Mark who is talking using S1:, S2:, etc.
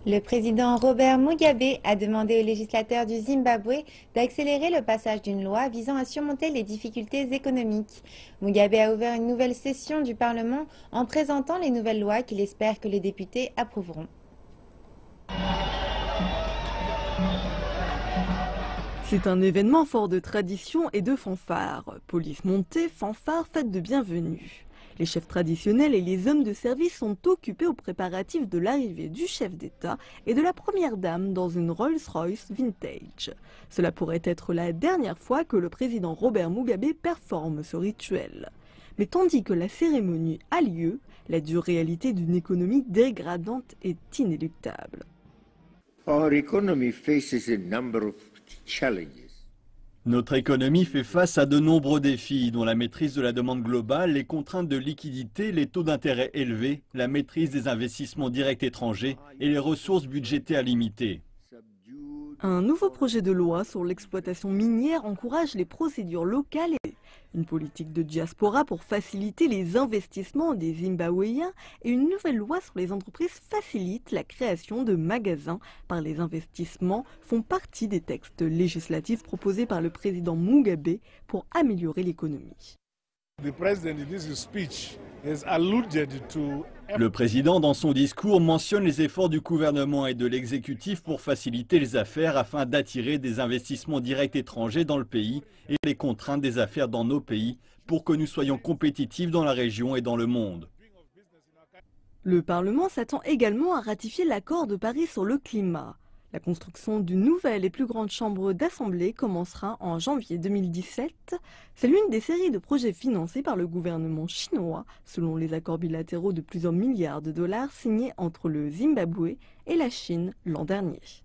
S1: Le président Robert Mugabe a demandé aux législateurs du Zimbabwe d'accélérer le passage d'une loi visant à surmonter les difficultés économiques. Mugabe a ouvert une nouvelle session du Parlement en présentant les nouvelles lois qu'il espère que les députés approuveront.
S2: C'est un événement fort de tradition et de fanfare. Police montée, fanfare, fête de bienvenue. Les chefs traditionnels et les hommes de service sont occupés aux préparatifs de l'arrivée du chef d'État et de la première dame dans une Rolls-Royce vintage. Cela pourrait être la dernière fois que le président Robert Mugabe performe ce rituel. Mais tandis que la cérémonie a lieu, la dure réalité d'une économie dégradante est inéluctable.
S3: Our economy faces a number of challenges.
S4: Notre économie fait face à de nombreux défis, dont la maîtrise de la demande globale, les contraintes de liquidité, les taux d'intérêt élevés, la maîtrise des investissements directs étrangers et les ressources budgétaires limitées.
S2: Un nouveau projet de loi sur l'exploitation minière encourage les procédures locales et une politique de diaspora pour faciliter les investissements des Zimbabwéens et une nouvelle loi sur les entreprises facilite la création de magasins par les investissements font partie des textes législatifs proposés par le président Mugabe pour améliorer l'économie.
S4: Le président, dans son discours, mentionne les efforts du gouvernement et de l'exécutif pour faciliter les affaires afin d'attirer des investissements directs étrangers dans le pays et les contraintes des affaires dans nos pays pour que nous soyons compétitifs dans la région et dans le monde.
S2: Le Parlement s'attend également à ratifier l'accord de Paris sur le climat. La construction d'une nouvelle et plus grande chambre d'assemblée commencera en janvier 2017. C'est l'une des séries de projets financés par le gouvernement chinois, selon les accords bilatéraux de plusieurs milliards de dollars signés entre le Zimbabwe et la Chine l'an dernier.